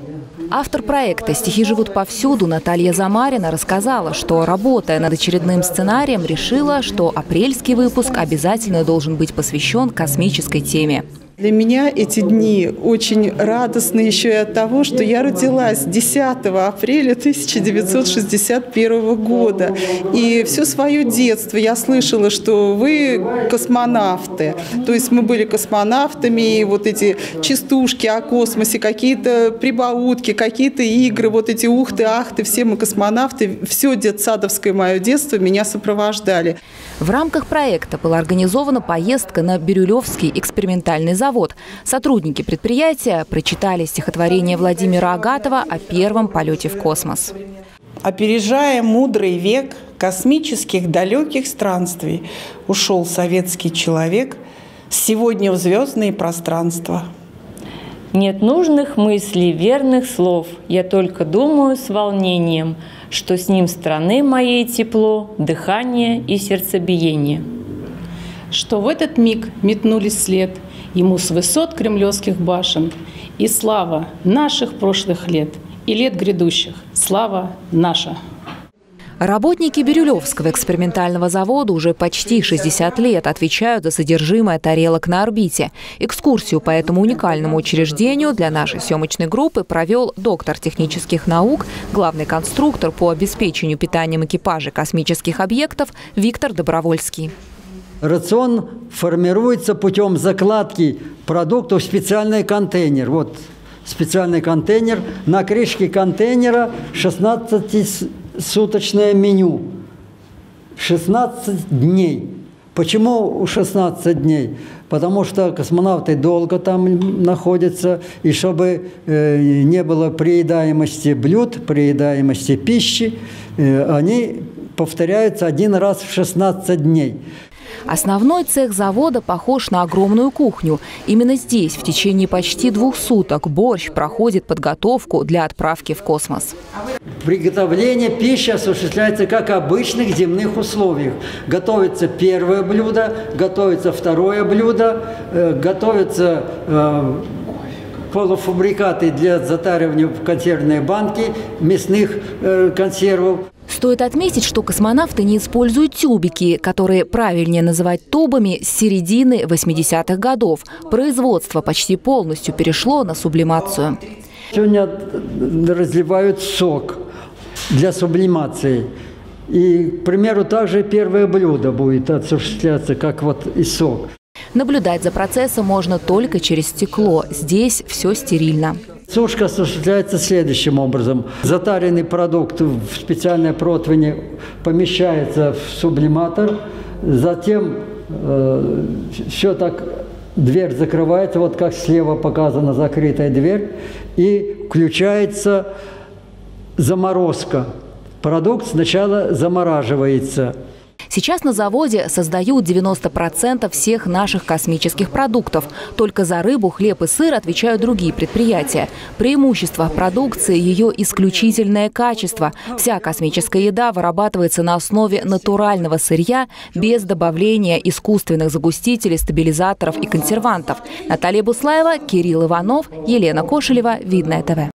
Автор проекта «Стихи живут повсюду» Наталья Замарина рассказала, что, работая над очередным сценарием, решила, что апрельский выпуск обязательно должен быть посвящен космической теме. Для меня эти дни очень радостны еще и от того, что я родилась 10 апреля 1961 года. И все свое детство я слышала, что вы космонавты. То есть мы были космонавтами, и вот эти частушки о космосе, какие-то прибаутки, какие-то игры, вот эти ухты-ахты, все мы космонавты. Все детсадовское мое детство меня сопровождали. В рамках проекта была организована поездка на Бирюлевский экспериментальный завод. Сотрудники предприятия прочитали стихотворение Владимира Агатова о первом полете в космос. Опережая мудрый век космических далеких странствий, ушел советский человек сегодня в звездные пространства. Нет нужных мыслей, верных слов, я только думаю с волнением, что с ним страны моей тепло, дыхание и сердцебиение. Что в этот миг метнулись след ему с высот кремлевских башен, и слава наших прошлых лет и лет грядущих, слава наша. Работники Бирюлевского экспериментального завода уже почти 60 лет отвечают за содержимое тарелок на орбите. Экскурсию по этому уникальному учреждению для нашей съемочной группы провел доктор технических наук, главный конструктор по обеспечению питанием экипажей космических объектов Виктор Добровольский. Рацион формируется путем закладки продуктов в специальный контейнер. Вот специальный контейнер. На крышке контейнера 16-суточное меню. 16 дней. Почему 16 дней? Потому что космонавты долго там находятся. И чтобы не было преедаемости блюд, преедаемости пищи, они повторяются один раз в 16 дней. Основной цех завода похож на огромную кухню. Именно здесь в течение почти 2 суток борщ проходит подготовку для отправки в космос. Приготовление пищи осуществляется как в обычных земных условиях. Готовится первое блюдо, готовится второе блюдо, готовятся полуфабрикаты для затаривания в консервные банки мясных консервов. Стоит отметить, что космонавты не используют тюбики, которые правильнее называть тубами, с середины 80-х годов. Производство почти полностью перешло на сублимацию. Сегодня разливают сок для сублимации. И, к примеру, также первое блюдо будет осуществляться, как вот и сок. Наблюдать за процессом можно только через стекло. Здесь все стерильно. Сушка осуществляется следующим образом. Затаренный продукт в специальной противне помещается в сублиматор. Затем все так, дверь закрывается, вот как слева показана закрытая дверь. И включается заморозка. Продукт сначала замораживается. Сейчас на заводе создают 90% всех наших космических продуктов. Только за рыбу, хлеб и сыр отвечают другие предприятия. Преимущество продукции – ее исключительное качество. Вся космическая еда вырабатывается на основе натурального сырья, без добавления искусственных загустителей, стабилизаторов и консервантов. Наталья Буслаева, Кирилл Иванов, Елена Кошелева, Видное ТВ.